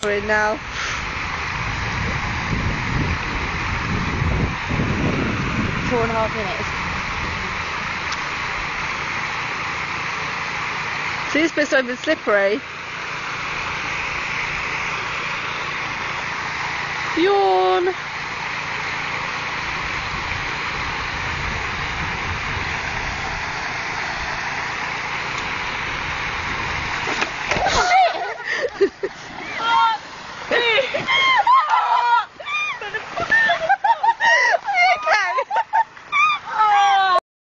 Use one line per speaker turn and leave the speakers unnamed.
suffering now.
Two and a half minutes.
See, this bit's not even slippery. Yawn.